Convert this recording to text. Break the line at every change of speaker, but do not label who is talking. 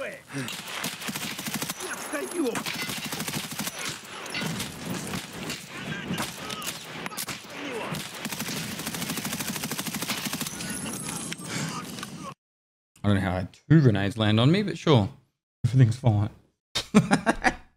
it. Take you off.
I don't know how I had 2 grenades land on me, but sure. Everything's fine.